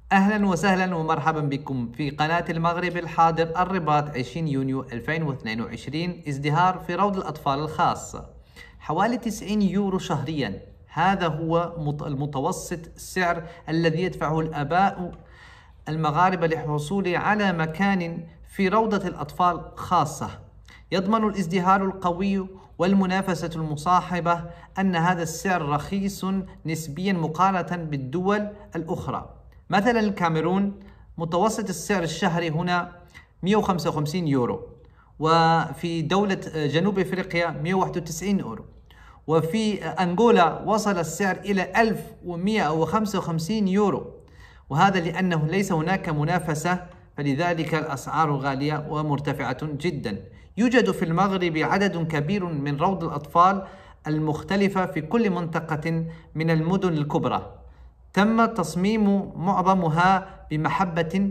أهلا وسهلا ومرحبا بكم في قناة المغرب الحاضر. الرباط 20 يونيو 2022. ازدهار في روض الأطفال الخاص حوالي 90 يورو شهريا. هذا هو المتوسط السعر الذي يدفعه الآباء المغاربة للحصول على مكان في روضة الأطفال خاصة. يضمن الازدهار القوي والمنافسة المصاحبة أن هذا السعر رخيص نسبيا مقارنة بالدول الأخرى. مثلا الكاميرون متوسط السعر الشهري هنا 155 يورو، وفي دولة جنوب افريقيا 191 يورو، وفي أنغولا وصل السعر إلى 1155 يورو. وهذا لأنه ليس هناك منافسة، فلذلك الأسعار غالية ومرتفعة جدا. يوجد في المغرب عدد كبير من روض الأطفال المختلفة في كل منطقة من المدن الكبرى. تم تصميم معظمها بمحبة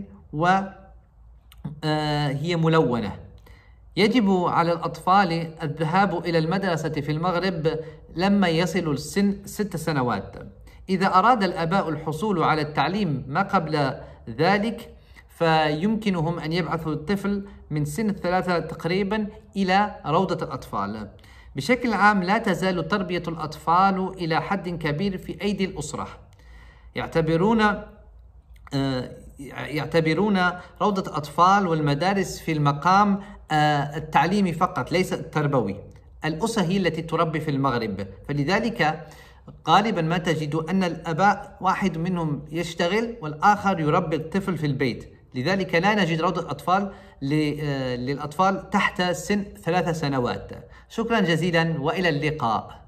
وهي ملونة. يجب على الأطفال الذهاب إلى المدرسة في المغرب لما يصلوا السن 6 سنوات. إذا أراد الآباء الحصول على التعليم ما قبل ذلك فيمكنهم أن يبعثوا الطفل من سن 3 تقريبا إلى روضة الأطفال. بشكل عام لا تزال تربية الأطفال إلى حد كبير في أيدي الأسرة. يعتبرون روضة الأطفال والمدارس في المقام التعليمي فقط، ليس التربوي. الأسرة هي التي تربي في المغرب، فلذلك غالبا ما تجد أن الآباء واحد منهم يشتغل والآخر يربي الطفل في البيت. لذلك لا نجد روضة أطفال للأطفال تحت سن 3 سنوات. شكرا جزيلا وإلى اللقاء.